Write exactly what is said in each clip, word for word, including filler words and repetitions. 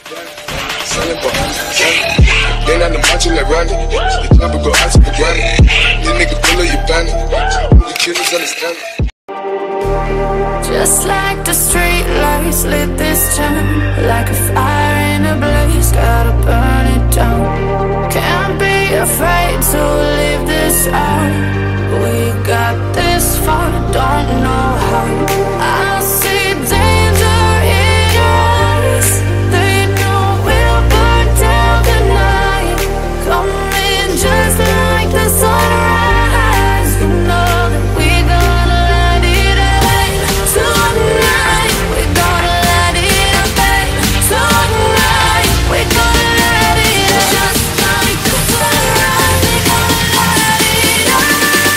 Selling for hundred. Then on the marching like running. The chopper go out to the granny. This nigga pull up your banner. The killers understand it. Just like the street lights lit this town, like a fire in a blaze, gotta burn it down. Can't be afraid to leave this out. We got this far, don't know how. I see danger in your eyes. They know we'll burn down the night. Coming just like the sunrise. You know that we gonna light it up tonight. We gonna light it up tonight. We gonna light it up just like the sunrise. We gonna light it up.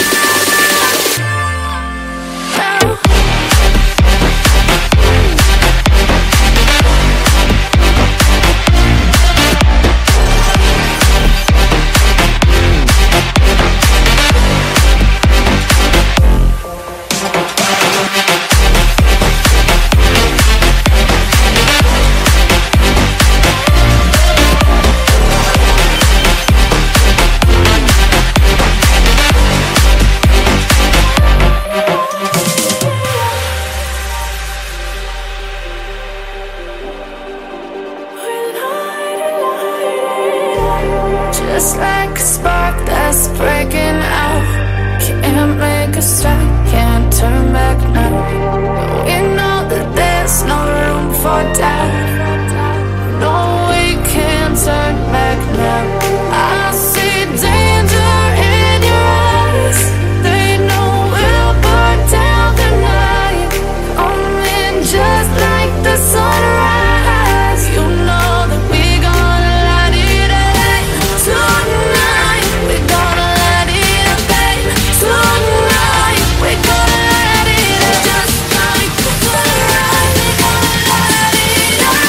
Just like a spark that's breaking out. Can't make a stop, can't turn back now. We know that there's no room for doubt. No, we can't turn back now. I see danger in your eyes. They know we'll burn down the night. Coming just like the sunrise. You know that we gonna light it up tonight. We gonna light it up tonight. We gonna light it up just like the sunrise. We gonna light it up.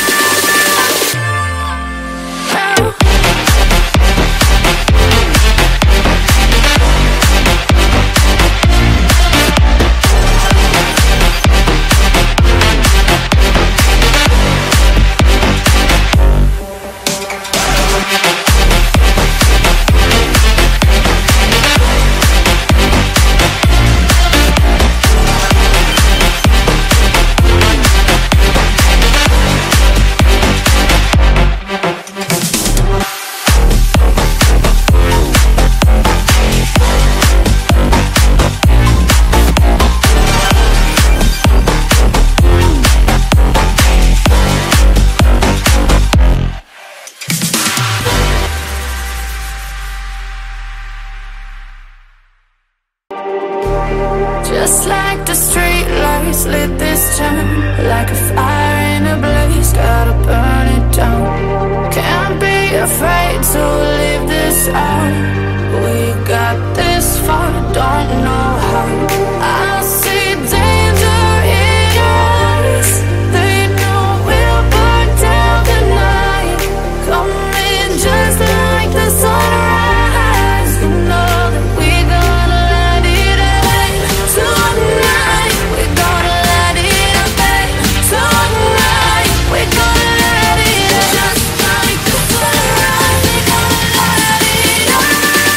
Just like the street lights lit this town, like a fire in a blaze, gotta burn it down. Can't be afraid to leave this out. We got this far, don't know how. I see danger in your eyes. They know we'll burn down the night. Coming just like the sunrise. You know that we gonna light it up tonight. We gonna light it up tonight. We gonna light it up just like the sunrise. We gonna light it up.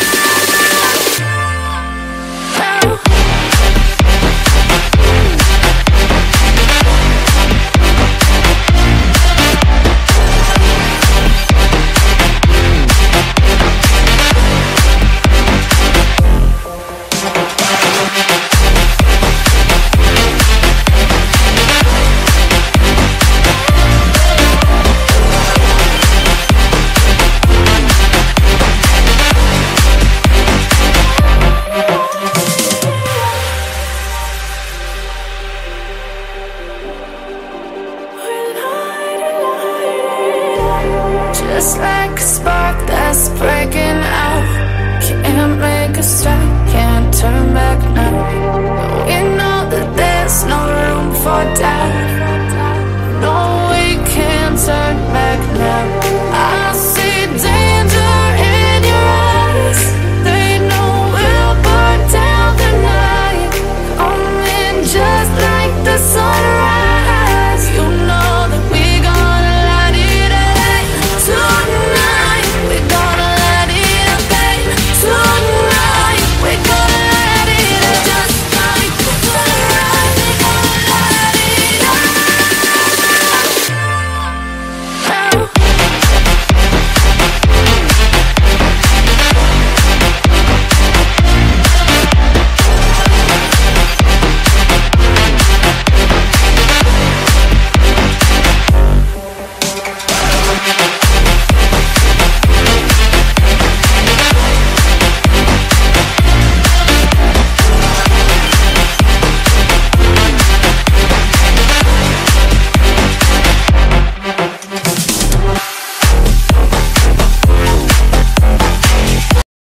Just like a spark that's breaking out. Can't make a stop, can't turn back now. We know that there's no room for doubt.